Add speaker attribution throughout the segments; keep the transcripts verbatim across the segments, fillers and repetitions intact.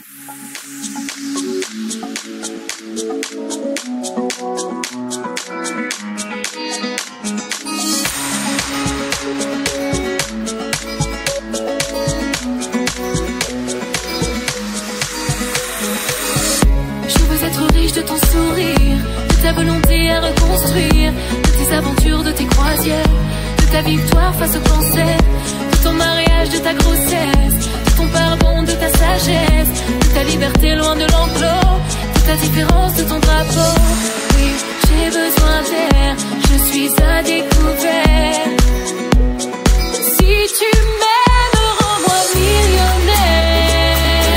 Speaker 1: De ton sourire, de ta volonté à reconstruire, de tes aventures, de tes croisières, de ta victoire face au cancer, de ton mariage, de ta grossesse, de ton pardon, de ta sagesse, de ta liberté loin de l'enclos, de ta différence, de ton drapeau. Oui, j'ai besoin d'air, je suis à découvert. Si tu m'aimes, rends-moi millionnaire,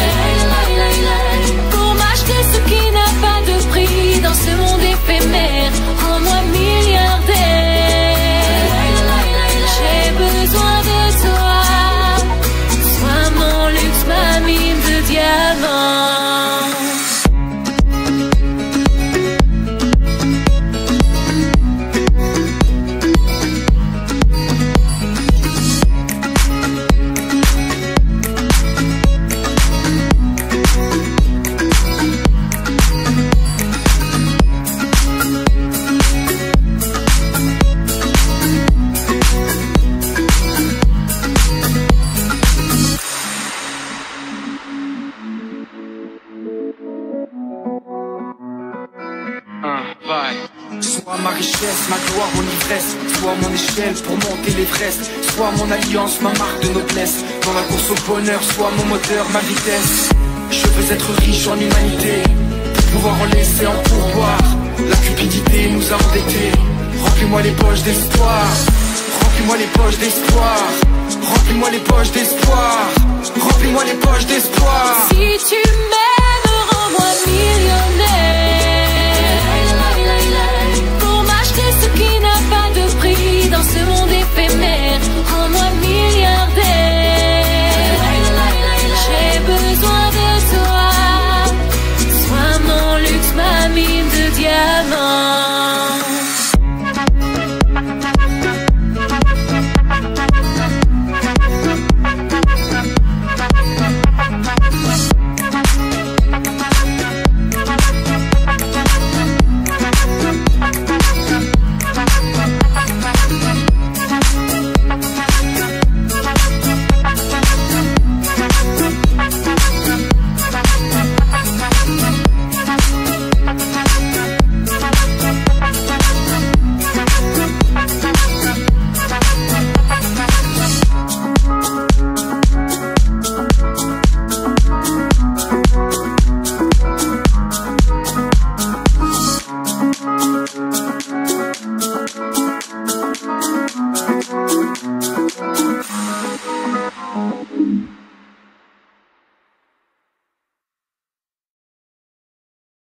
Speaker 1: pour m'acheter ce qui n'a pas de prix dans ce monde éphémère. Rends-moi milliardaire, j'ai besoin de toi. Sois mon luxe, ma mine de diamants.
Speaker 2: Soit ma richesse, ma gloire, mon ivresse, soit mon échelle pour monter l'Everest, soit mon alliance, ma marque de noblesse, dans la course au bonheur, soit mon moteur, ma vitesse. Je veux être riche en humanité, pour pouvoir en laisser en pourboire. La cupidité nous a endettés, remplis-moi les poches d'espoir, remplis-moi les poches d'espoir, remplis-moi les poches d'espoir, remplis-moi les poches d'espoir.